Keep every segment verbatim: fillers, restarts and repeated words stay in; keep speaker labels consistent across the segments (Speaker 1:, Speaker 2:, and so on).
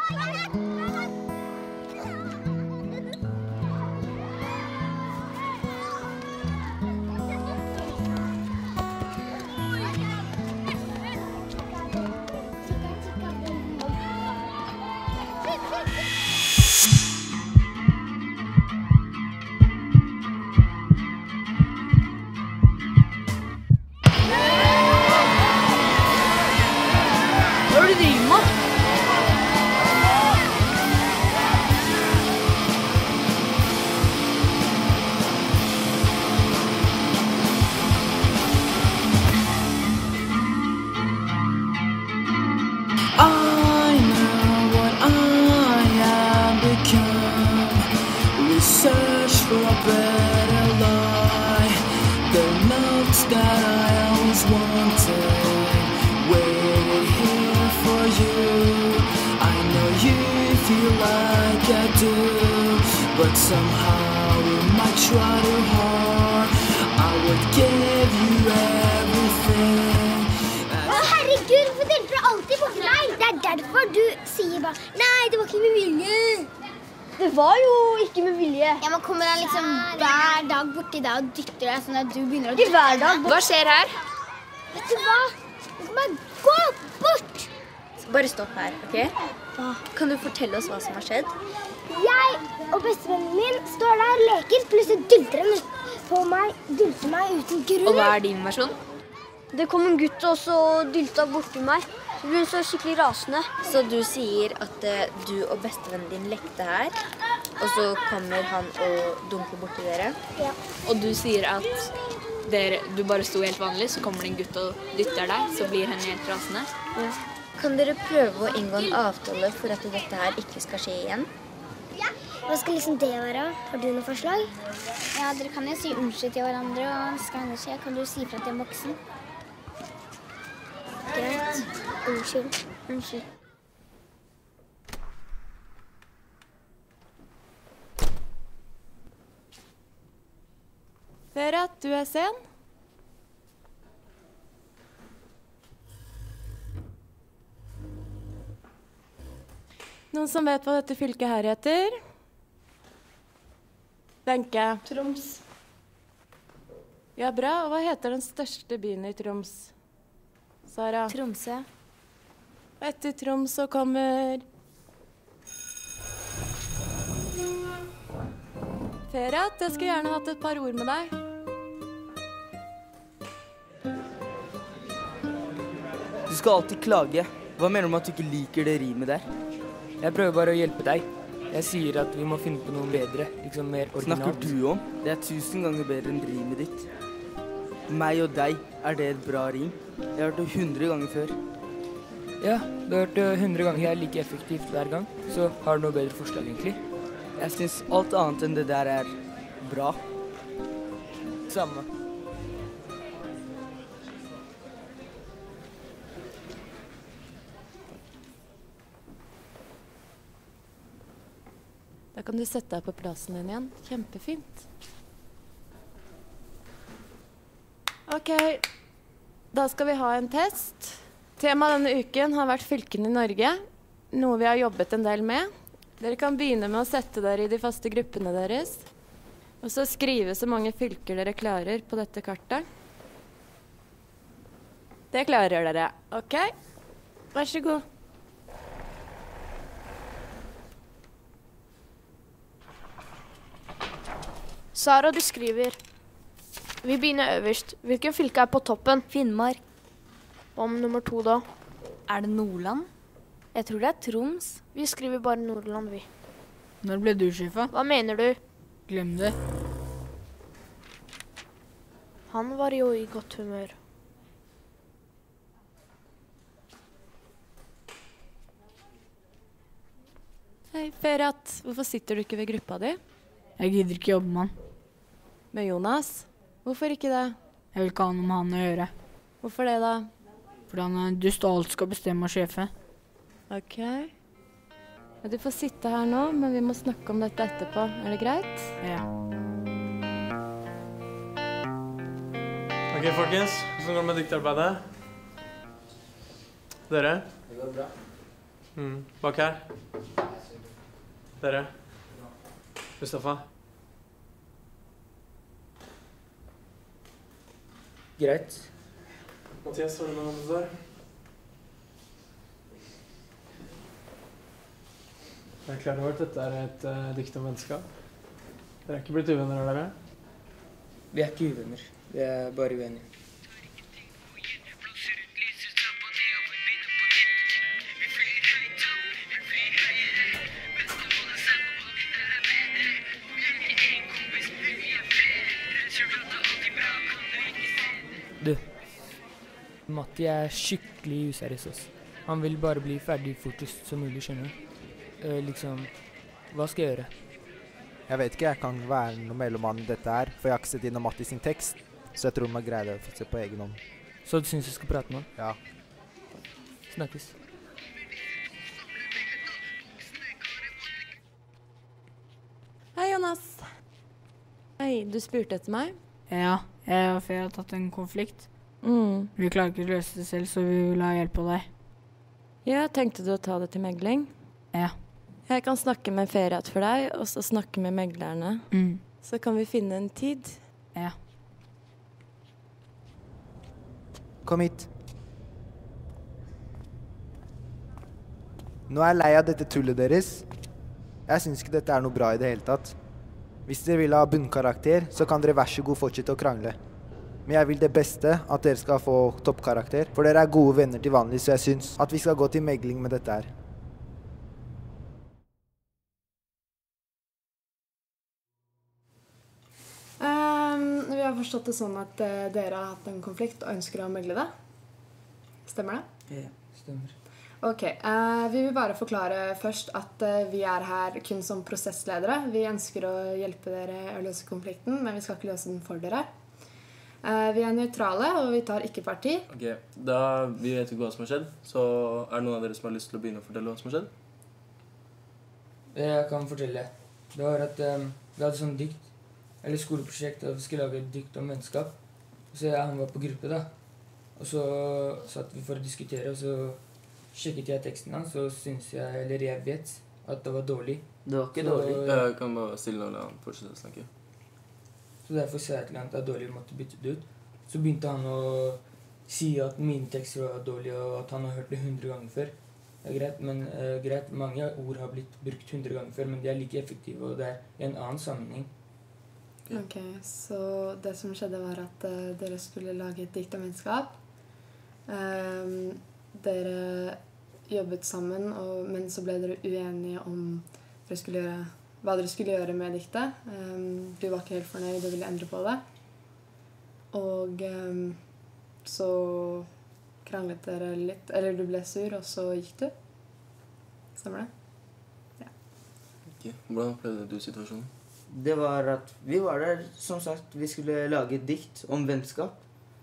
Speaker 1: But somehow you might try too hard. I would give you everything.
Speaker 2: Å herregud, hvorfor delte du alltid bort meg? Det er derfor du sier bare nei, det var ikke med vilje.
Speaker 3: Det var jo ikke med vilje.
Speaker 2: Ja, men kommer han liksom hver dag borti deg og dytter deg sånn at du begynner å
Speaker 3: Ikke hver dag.
Speaker 4: Hva skjer her?
Speaker 2: Vet du hva? Du må bare gå bort.
Speaker 4: Bare stopp her, ok? Hva? Kan du fortelle oss hva som har skjedd?
Speaker 2: Jeg og bestevennen min står der og leker, plutselig dylter han på meg, dylter meg uten grunn.
Speaker 4: Og hva er din versjon?
Speaker 3: Det kom en gutt og så dylta borti meg. Så ble hun så skikkelig rasende.
Speaker 4: Så du sier at uh, du og bestevennen din lekte her, og så kommer han og dunker borti dere?
Speaker 2: Ja.
Speaker 5: Og du sier at dere, du bare sto helt vanlig, så kommer det en gutt og dytter deg, så blir henne helt rasende?
Speaker 4: Ja. Kan dere prøve å inngå en avtale for at dette her ikke skal skje igjen?
Speaker 2: Hva skal liksom det være? Har du noen forslag?
Speaker 6: Ja, dere kan jo si unnskyld til hverandre, og skal det skje, kan du si fra til en voksen.
Speaker 2: Greit. Unnskyld.
Speaker 3: Unnskyld.
Speaker 7: Ferhat, du er sen. Noen som vet hva dette fylket her heter? Benke.
Speaker 3: Troms.
Speaker 7: Ja, bra. Og hva heter den største byen i Troms? Sara?
Speaker 4: Tromsø.
Speaker 7: Etter Troms så kommer... Ferhat, jeg skulle gjerne hatt et par ord med deg.
Speaker 8: Du skal alltid klage. Hva mener du med at du ikke liker det rimet der?
Speaker 9: Jeg prøver bare å hjelpe deg. Jeg sier at vi må finne på noe bedre, liksom mer originalt.
Speaker 8: Snakker du om? Det er tusen ganger bedre enn rimet ditt. Meg og deg, er det et bra rim? Jeg har hørt det hundre ganger før.
Speaker 9: Ja, du har hørt det hundre ganger. Jeg er like effektivt hver gang. Så har du noe bedre forslag, egentlig?
Speaker 8: Jeg synes alt annet enn det der er bra. Samme.
Speaker 7: Da kan du sette deg på plassen din igjen. Kjempefint. Ok, da skal vi ha en test. Temaet denne uken har vært fylkene i Norge, noe vi har jobbet en del med. Dere kan begynne med å sette dere i de faste gruppene deres, og så skrive så mange fylker dere klarer på dette kartet. Det klarer dere, ok? Vær så god.
Speaker 3: Sara, du skriver. Vi begynner øverst. Hvilken fylke er på toppen?
Speaker 4: Finnmark.
Speaker 3: Hva med nummer to da?
Speaker 4: Er det Nordland? Jeg tror det er Troms.
Speaker 3: Vi skriver bare Nordland, vi.
Speaker 5: Når ble du sjefa?
Speaker 3: Hva mener du?
Speaker 5: Glem det.
Speaker 3: Han var jo i godt humør.
Speaker 7: Hei, Ferhat. Hvorfor sitter du ikke ved gruppa di?
Speaker 5: Jeg gidder ikke jobbe med han.
Speaker 7: Med Jonas? Hvorfor ikke det?
Speaker 5: Jeg vil ikke ha noe med han å gjøre.
Speaker 7: Hvorfor det da?
Speaker 5: Fordi han er dust og alt skal bestemme av sjefe.
Speaker 7: Ok. Ja, du får sitte her nå, men vi må snakke om dette etterpå. Er det greit?
Speaker 5: Ja.
Speaker 10: Ok, folkens. Hvordan går det med diktarbeidet? Dere?
Speaker 9: Det går bra.
Speaker 10: Mm. Bak her. Dere. Mustafa.
Speaker 9: Greit.
Speaker 10: Mathias, har du noe annet der? Jeg er klar over at dette er et uh, dikt om vennskap. Dere er ikke blitt uvenner, er dere?
Speaker 9: Vi er ikke uvenner. Vi er bare uenige. Du, Matti er skikkelig useriøs også. Han vil bare bli ferdig fortest som mulig, skjønner du. Eh, liksom, hva skal jeg gjøre?
Speaker 11: Jeg vet ikke, jeg kan ikke være noe mellommann i dette her, for jeg har ikke sett innom Matti sin tekst, så jeg tror man greier det å se på egen hånd.
Speaker 9: Så du synes jeg skal prate med han?
Speaker 11: Ja.
Speaker 9: Snakkes.
Speaker 7: Hei, Jonas. Hei, du spurte etter meg?
Speaker 12: Ja, jeg og Fe har tatt en konflikt.
Speaker 7: Mm.
Speaker 12: Vi klarer ikke å løse det selv, så vi vil ha hjelp av deg.
Speaker 7: Ja, tenkte du å ta det til megling?
Speaker 12: Ja.
Speaker 7: Jeg kan snakke med Feriat for deg, og så snakke med meglerne.
Speaker 12: Mm.
Speaker 7: Så kan vi finne en tid.
Speaker 12: Ja.
Speaker 11: Kom hit. Nå er jeg lei av dette tullet deres. Jeg synes ikke dette er noe bra i det hele tatt. Hvis dere vil ha bunnkarakter, så kan dere vær så god fortsette å krangle. Men jeg vil det beste, at dere skal få toppkarakter. For dere er gode venner til vanlig, så jeg synes at vi skal gå til megling med dette her.
Speaker 7: Um, vi har forstått det sånn at uh, dere har hatt en konflikt og ønsker å megle det. Stemmer det?
Speaker 9: Ja, stemmer.
Speaker 7: Ok, uh, vi vil bare forklare først at uh, vi er her kun som prosessledere. Vi ønsker å hjelpe dere å løse konflikten, men vi skal ikke løse den for dere. Uh, vi er nøytrale, og vi tar ikke parti.
Speaker 13: Ok, da vi vet ikke hva som har skjedd, så er det noen av dere som har lyst til å begynne å fortelle hva som har skjedd?
Speaker 9: Jeg kan fortelle. Det var at um, vi hadde sånn dikt, eller skoleprosjekt, og vi skulle lage et dikt om vennskap. Så jeg, han var på gruppe da. Og så satt vi for å diskutere, og så sjekket jeg teksten hans, så synes jeg, eller jeg vet, at det var dårlig.
Speaker 13: Det var ikke
Speaker 9: så,
Speaker 13: dårlig. Jeg kan bare stille noe, la han fortsette å snakke.
Speaker 9: Så derfor sa jeg til han at det er dårlig, vi måtte bytte det ut. Så begynte han å si at mine tekster var dårlige, og at han har hørt det hundre ganger før. Det er greit, men uh, greit, mange ord har blitt brukt hundre ganger før, men de er like effektive, og det er i en annen sammenheng.
Speaker 7: Okay. Ok, så det som skjedde var at uh, dere skulle lage et dikt om vennskap. Um, dere jobbet sammen, og, men så ble dere uenige om dere skulle gjøre, hva dere skulle gjøre med diktet. Um, du var ikke helt fornøyd og ville endre på det. Og um, så kranglet dere litt, eller du ble sur, og så gikk du. Stemmer det? Ja.
Speaker 13: Ok, hvordan opplevde du situasjonen?
Speaker 8: Det var at vi var der, som sagt, vi skulle lage et dikt om vennskap.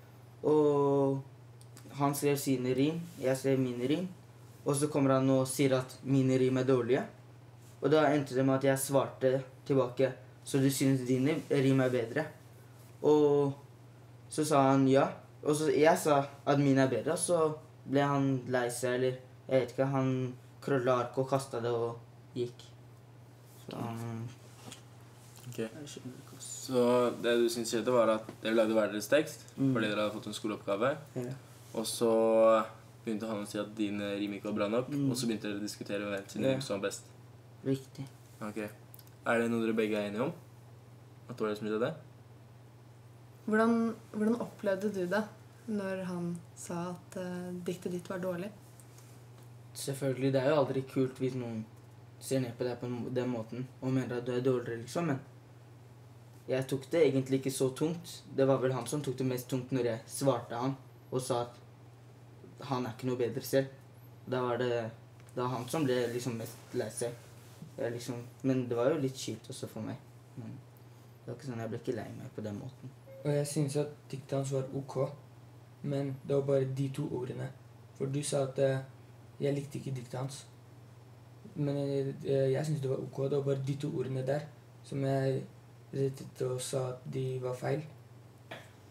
Speaker 8: Og han skrev sine rim, jeg skrev mine rim. Og så kommer han og sier at mine rim er dårlige. Og da endte det med at jeg svarte tilbake, så du synes dine rim er bedre? Og så sa han ja. Og så jeg sa at mine er bedre, og så ble han lei seg, eller jeg vet ikke, han krøllet ark og kastet det og gikk. Så han...
Speaker 13: Ok, så det du synes skjedde var at dere lagde hver deres tekst, mm. fordi dere hadde fått en skoleoppgave.
Speaker 8: Ja.
Speaker 13: Og så begynte han å si at dine rim ikke var bra nok, mm. og så begynte dere å diskutere hvem sin rim som var best.
Speaker 8: Riktig.
Speaker 13: Ok. Er det noe dere begge er enige om? At det var det som skjedde?
Speaker 7: Hvordan, hvordan opplevde du det når han sa at uh, diktet ditt var dårlig?
Speaker 8: Selvfølgelig, det er jo aldri kult hvis noen ser ned på deg på den måten og mener at du er dårligere, liksom, men jeg tok det egentlig ikke så tungt. Det var vel han som tok det mest tungt når jeg svarte han og sa at han er ikke noe bedre selv. Da var det, det var han som ble liksom mest lei seg. Jeg liksom, men det var jo litt kjipt også for meg. Men det var ikke sånn, jeg ble ikke lei meg på den måten.
Speaker 9: Og jeg synes at diktet hans var ok, men det var bare de to ordene. For du sa at uh, jeg likte ikke diktet hans. Men uh, jeg synes det var ok, det var bare de to ordene der som jeg rettet og sa at de var feil.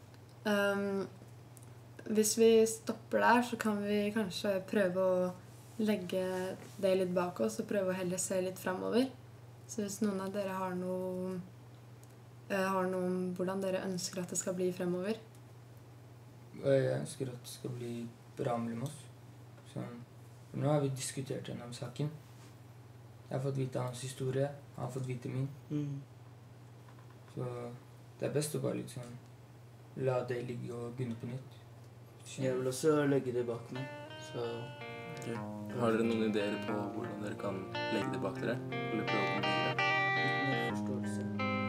Speaker 7: Um, hvis vi stopper der, så kan vi kanskje prøve å
Speaker 14: legge det litt bak oss og prøve å heller se litt fremover. Så hvis noen av dere har noe, eh, har noe om hvordan dere ønsker at det skal bli fremover.
Speaker 9: Jeg ønsker at det skal bli bra mellom oss. Så, nå har vi diskutert denne saken. Jeg har fått vite hans historie, han har fått vite min.
Speaker 8: Mm.
Speaker 9: Så det er best å bare liksom la det ligge og begynne på nytt.
Speaker 8: Jeg vil også legge det bak meg. Så
Speaker 13: okay. Har dere noen ideer på hvordan dere kan legge det bak dere? Eller prøve å komme videre?
Speaker 8: Litt mer forståelse.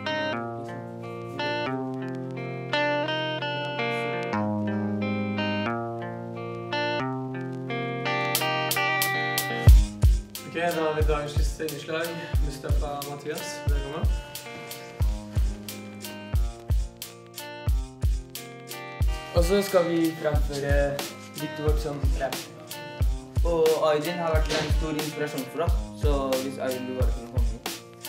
Speaker 10: Ok, da har vi dagens siste innslag. Mustafa Mathias, velkommen.
Speaker 9: Og så skal vi fremføre litt vårt som rap.
Speaker 8: Og Aydin har vært en stor inspirasjon for oss, så hvis Aydin du bare kunne komme hit.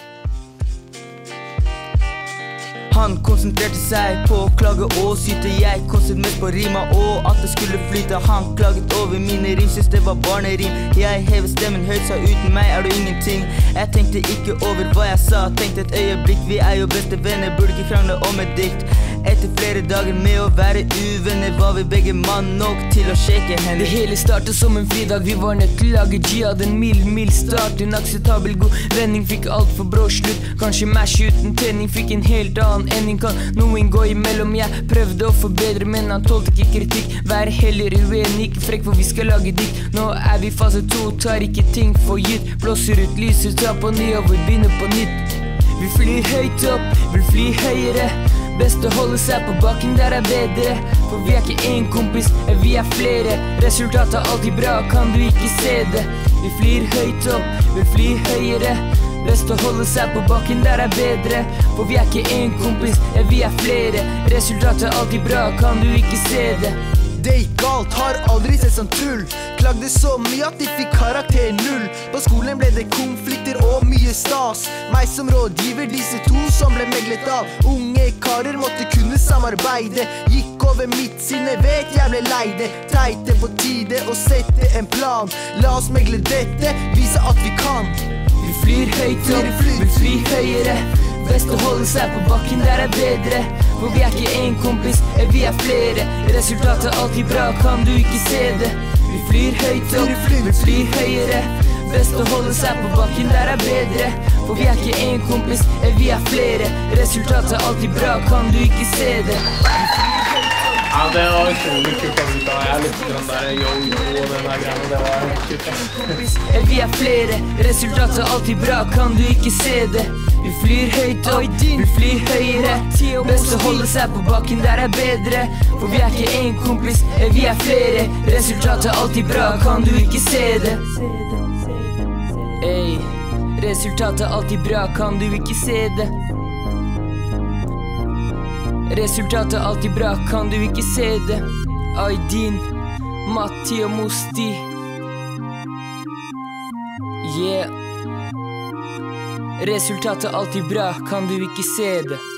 Speaker 8: Han konsentrerte seg på å klage og syte. Jeg kostet mest på rima og at det skulle flyte. Han klaget over mine rim, synes det var barnerim. Jeg hevet stemmen høyt, sa uten meg er du ingenting. Jeg tenkte ikke over hva jeg sa, tenkte et øyeblikk. Vi er jo beste venner, burde ikke krangle om et dikt. Etter flere dager med å være uvenner var vi begge mann nok til å shake hender.
Speaker 15: Det hele startet som en fridag, vi var nødt til å lage jihad. En mild, mild start, en akseptabel god vending. Fikk alt for brå slutt, kanskje mash uten tenning. Fikk en helt annen ending, kan noen gå imellom. Jeg prøvde å forbedre, men han tålte ikke kritikk. Vær heller uenig, ikke frekk, for vi skal lage dikt. Nå er vi i fase to, tar ikke ting for gitt. Blåser ut lyset, tar på ny og vi begynner på nytt. Vi flyr høyt opp, vil fly høyere. Best å holde seg på bakken, der er bedre. For vi er ikke en kompis, vi er flere. Resultatet er alltid bra, kan du ikke se det. Vi flyr høyt opp, vil fly høyere. Best å holde seg på bakken, der er bedre. For vi er ikke en kompis, vi er flere. Resultatet er alltid bra, kan du ikke se det.
Speaker 16: Det gikk galt, har aldri sett sånn tull. Klagde så mye at de fikk karakter null. På skolen ble det konflikter og mye stas. Meg som rådgiver, disse to som ble meglet av. Unge karer måtte kunne samarbeide. Gikk over mitt sinne, vet jeg ble leide. Teite på tide å sette en plan. La oss megle dette, vise at vi kan.
Speaker 15: Vi flyr høyt opp, vil fly høyere. Best å holde seg på bakken, der er bedre. For vi er ikke en kompis, vi er flere. Resultatet er alltid bra, kan du ikke se det. Vi flyr høyt opp, vil fly høyere. Best å holde seg på bakken, der er bedre. For vi er ikke en kompis, vi er flere. Resultatet er alltid bra, kan du ikke se det.
Speaker 10: Ja, det var utrolig kult å vite. Jeg er litt grann der yo-yo og den der greia, det var kult.
Speaker 15: Vi er flere, resultatet er alltid bra, kan du ikke se det. Vi flyr høyt opp, vi flyr høyere. Best å holde seg på bakken, der er bedre. For vi er ikke en kompis, vi er flere. Resultatet er alltid bra, kan du ikke se det. Ey, resultatet er alltid bra, kan du ikke se det. Resultatet er alltid bra, kan du ikke se det. Aydin, Matti og Musti. Yeah. Resultatet er alltid bra, kan du ikke se det.